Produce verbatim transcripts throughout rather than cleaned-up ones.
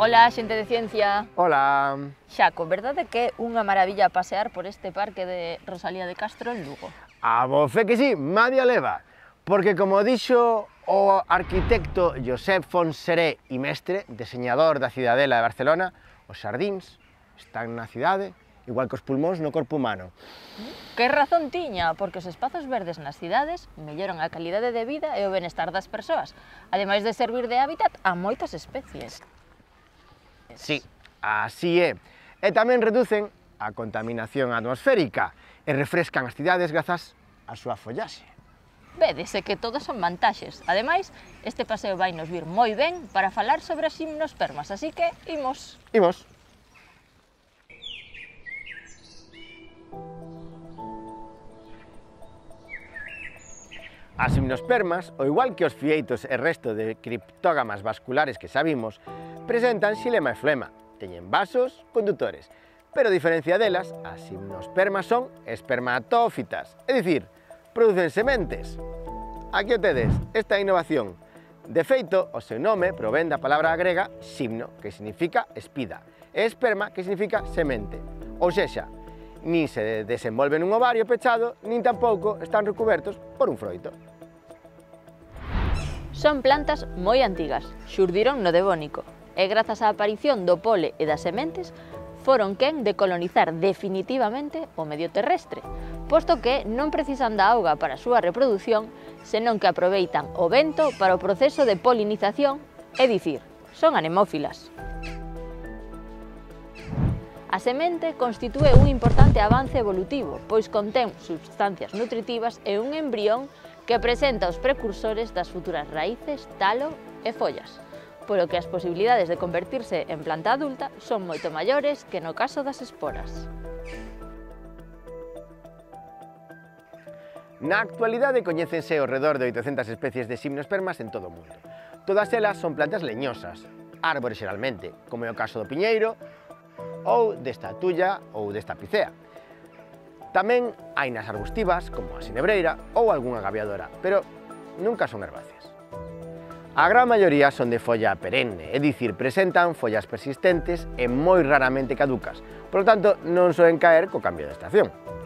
Ola, xente de ciencia. Ola. Xaco, verdade que é unha maravilla pasear por este parque de Rosalía de Castro en Lugo? A bo fe que sí, Madia leva, porque como dixo o arquitecto Josep Fonseré e mestre, deseñador da Cidadela de Barcelona, os xardíns están na cidade, igual que os pulmóns no corpo humano. Que razón tiña, porque os espazos verdes nas cidades melloran a calidade de vida e o benestar das persoas, ademais de servir de hábitat a moitas especies. Sí, así é. E tamén reducen a contaminación atmosférica e refrescan as cidades grazas á súa follaxe. Védese que todos son vantaxes. Ademais, este paseo vai nos vir moi ben para falar sobre as gimnospermas, así que imos. Imos. As gimnospermas, ao igual que os fieitos e resto de criptógamas vasculares que sabimos, presentan xilema e flema, teñen vasos condutores, pero a diferencia delas, as gimnospermas son espermatófitas, é dicir, producen sementes. Aquí o tedes, esta innovación. De feito, o seu nome provén da palabra grega ximno, que significa espida, e esperma, que significa semente. Ou sexa, nin se desenvolven nun ovario pechado, nin tampouco están recubertos por un froito. Son plantas moi antigas, xurdiron no Devónico, e grazas á aparición do pole e das sementes, foron quen de colonizar definitivamente o medio terrestre, posto que non precisan da auga para a súa reprodución, senón que aproveitan o vento para o proceso de polinización, é dicir, son anemófilas. A semente constitúe un importante avance evolutivo, pois contén substancias nutritivas e un embrión que presenta os precursores das futuras raíces, talo e follas, polo que as posibilidades de convertirse en planta adulta son moito maiores que no caso das esporas. Na actualidade coñécense ao redor de oitocentas especies de gimnospermas en todo o mundo. Todas elas son plantas leñosas, árbores xeralmente, como é o caso do piñeiro, ou desta tulla ou desta picea. Tamén hai nas arbustivas, como a sinebreira ou algunha gaviadora, pero nunca son herbáceas. A gran maioría son de folla perenne, é dicir, presentan follas persistentes e moi raramente caducas, por lo tanto non soen caer co cambio de estación.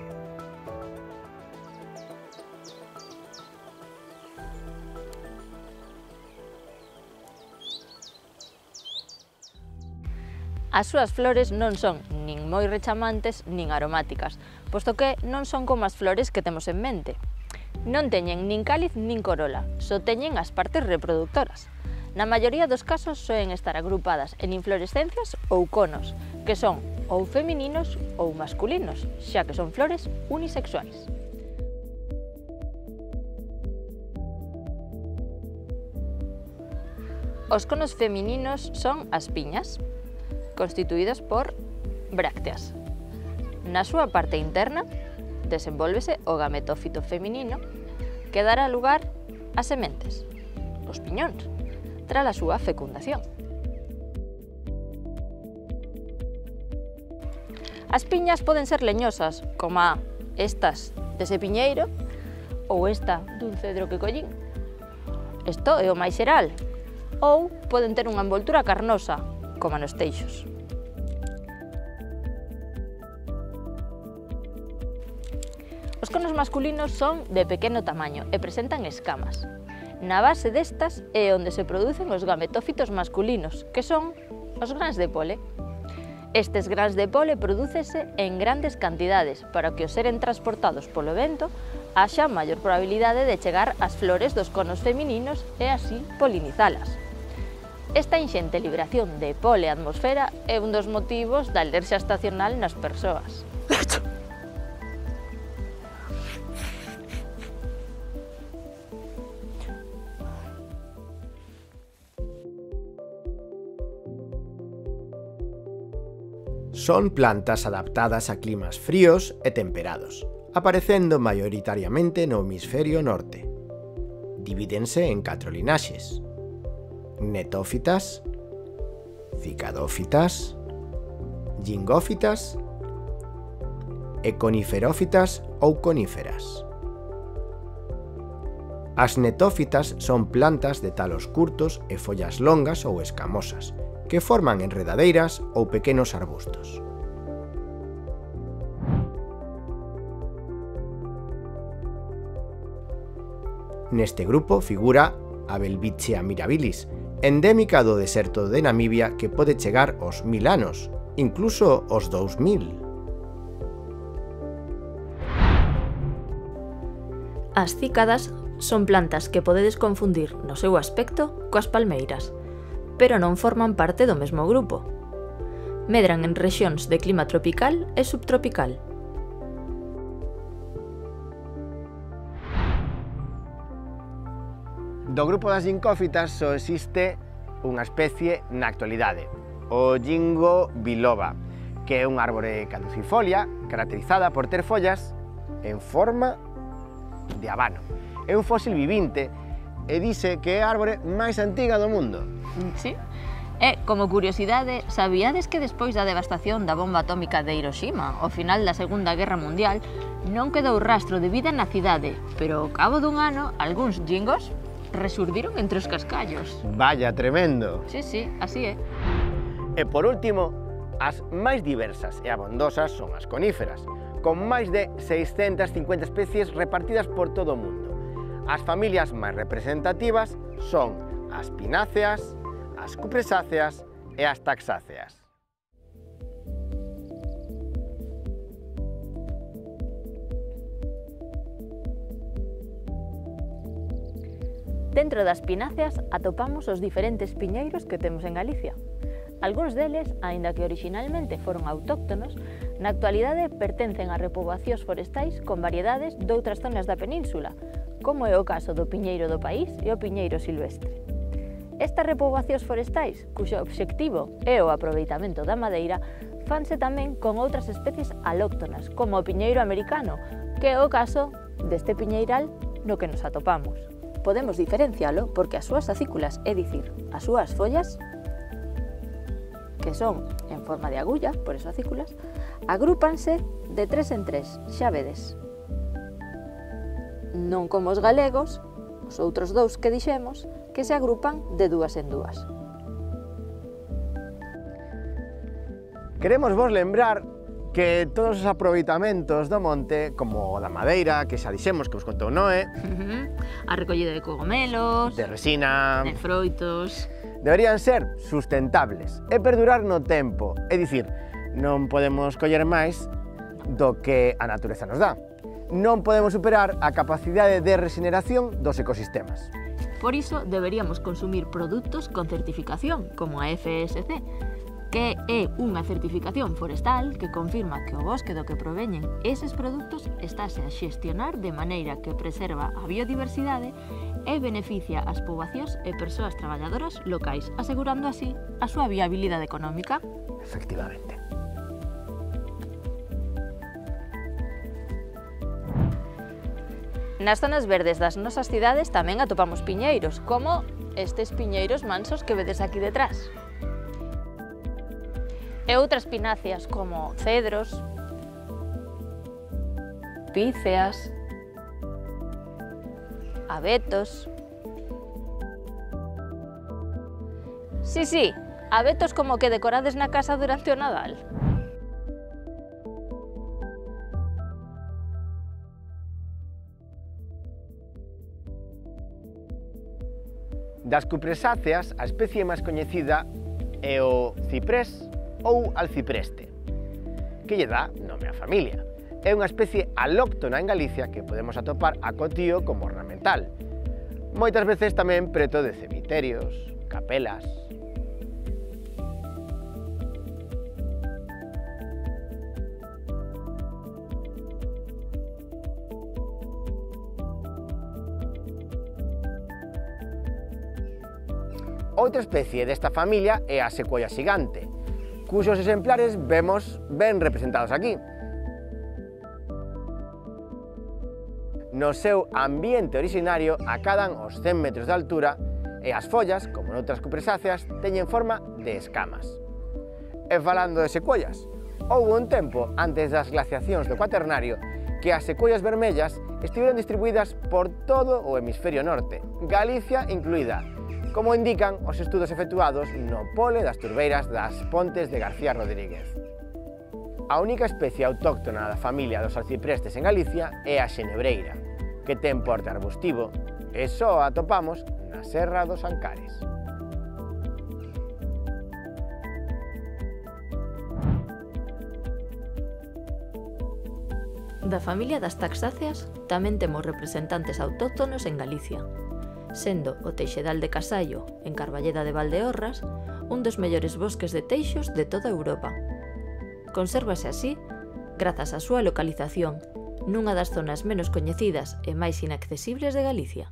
As súas flores non son nin moi rechamantes nin aromáticas, posto que non son como as flores que temos en mente. Non teñen nin cáliz nin corola, só teñen as partes reproductoras. Na maioría dos casos soen estar agrupadas en inflorescencias ou conos, que son ou femininos ou masculinos, xa que son flores unisexuais. Os conos femininos son as piñas, constituídas por brácteas. Na súa parte interna desenvólvese o gametófito feminino que dará lugar a sementes, os piñóns, tras a súa fecundación. As piñas poden ser leñosas, como estas dese piñeiro ou esta dun cedro que collín. Isto é o máis xeral. Ou poden ter unha envoltura carnosa, como nos teixos. Os conos masculinos son de pequeno tamaño e presentan escamas. Na base destas é onde se producen os gametófitos masculinos, que son os grans de pole. Estes grans de pole prodúcese en grandes cantidades para que ao seren transportados polo vento haxa maior probabilidade de chegar ás flores dos conos femininos e así polinizalas. Esta inxente liberación de pole á atmosfera é un dos motivos da alerxia estacional nas persoas. Son plantas adaptadas a climas fríos e temperados, aparecendo maioritariamente no hemisferio norte. Divídense en catro linaxes: netófitas, cicadófitas, gingófitas e coniferófitas ou coníferas. As netófitas son plantas de talos curtos e follas longas ou escamosas, que forman enredadeiras ou pequenos arbustos. Neste grupo figura a Welwitschia mirabilis, endémica do deserto de Namibia que pode chegar aos mil anos, incluso aos dous mil. As cícadas son plantas que podedes confundir no seu aspecto coas palmeiras, pero non forman parte do mesmo grupo. Medran en rexións de clima tropical e subtropical. Do grupo das ginkófitas só existe unha especie na actualidade, o Ginkgo biloba, que é un árbore caducifolia caracterizada por ter follas en forma de habano. É un fósil vivinte e dice que é a árbore máis antiga do mundo. Sí. E, como curiosidade, sabíades que despois da devastación da bomba atómica de Hiroshima, ao final da Segunda Guerra Mundial, non quedou rastro de vida na cidade, pero ao cabo dun ano, algúns gingos resurdiron entre os cascallos. Vaya, tremendo! Sí, sí, así é. E por último, as máis diversas e abondosas son as coníferas, con máis de seiscentas cincuenta especies repartidas por todo o mundo. As familias máis representativas son as pináceas, as cupresáceas e as taxáceas. Dentro das pináceas atopamos os diferentes piñeiros que temos en Galicia. Algúns deles, aínda que orixinalmente foron autóctonos, na actualidade pertencen a repoboacións forestais con variedades doutras zonas da península, como é o caso do piñeiro do país e o piñeiro silvestre. Estas repoboacións forestais, cuxo obxectivo é o aproveitamento da madeira, fanse tamén con outras especies alóctonas, como o piñeiro americano, que é o caso deste piñeiral no que nos atopamos. Podemos diferencialo porque as súas acículas, é dicir, as súas follas, que son en forma de agulla, por eso acículas, agrúpanse de tres en tres, xa vedes. Non como os galegos, os outros dous que dixemos, que se agrupan de dúas en dúas. Queremos vos lembrar que todos os aproveitamentos do monte, como o da madeira, que xa dixemos que vos contou Noé, a recollida de cogomelos, de resina, de froitos, deberían ser sustentables e perdurar no tempo, é dicir, non podemos coller máis do que a natureza nos dá. Non podemos superar a capacidade de regeneración dos ecosistemas. Por iso deberíamos consumir produtos con certificación, como a F S C, que é unha certificación forestal que confirma que o bosque do que proveñen eses produtos estáse a xestionar de maneira que preserva a biodiversidade e beneficia as poboacións e persoas traballadoras locais, asegurando así a súa viabilidade económica. Efectivamente. Nas zonas verdes das nosas cidades tamén atopamos piñeiros, como estes piñeiros mansos que vedes aquí detrás. E outras pináceas como cedros, píceas, abetos. Sí, sí, abetos como que decorades na casa durante o Nadal. Das cupresáceas, a especie máis coñecida é o ciprés ou alcipreste, que lle dá nome á familia. É unha especie alóctona en Galicia que podemos atopar a cotío como ornamental, moitas veces tamén preto de cemiterios, capelas. Outra especie desta familia é a secuoia xigante, cuxos exemplares vemos ben representados aquí. No seu ambiente originario acadan os cen metros de altura e as follas, como noutras cupresáceas, teñen forma de escamas. E falando de secuoias, houve un tempo antes das glaciacións do Cuaternario que as secuoias vermellas estiveron distribuídas por todo o hemisferio norte, Galicia incluída, como indican os estudos efectuados no pole das turbeiras das Pontes de García Rodríguez. A única especie autóctona da familia dos alciprestes en Galicia é a xenebreira, que ten porte arbustivo e só a atopamos na Serra dos Ancares. Da familia das taxáceas tamén temos representantes autóctonos en Galicia, sendo o Teixedal de Casallo, en Carballeda de Valdeorras, un dos mellores bosques de teixos de toda Europa. Consérvase así grazas á súa localización nunha das zonas menos coñecidas e máis inaccesibles de Galicia.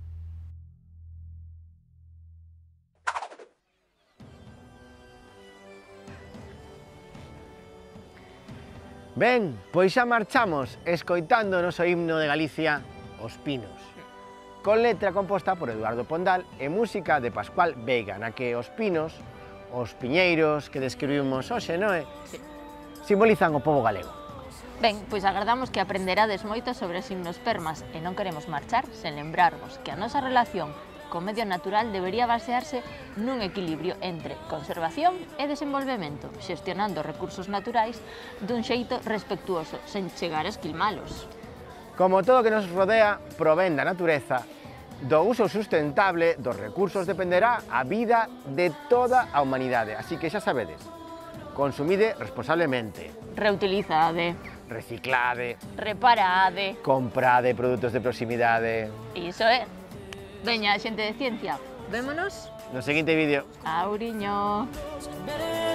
Ben, pois xa marchamos escoitando o noso himno de Galicia, Os Pinos, con letra composta por Eduardo Pondal e música de Pascual Veiga, na que os pinos, os piñeiros que describimos hoxe, non é? Sí. Simbolizan o pobo galego. Ben, pois agardamos que aprenderades moito sobre os himnospermas e non queremos marchar sen lembrarvos que a nosa relación co medio natural debería basearse nun equilibrio entre conservación e desenvolvemento, xestionando recursos naturais dun xeito respectuoso, sen chegar a esquilmalos. Como todo o que nos rodea provén da natureza, do uso sustentable dos recursos dependerá a vida de toda a humanidade. Así que xa sabedes, consumide responsablemente, Reutilizade, reciclade, reparade. comprade produtos de proximidade. Iso é. Veña, xente de ciencia, vémonos No seguinte vídeo. auriño.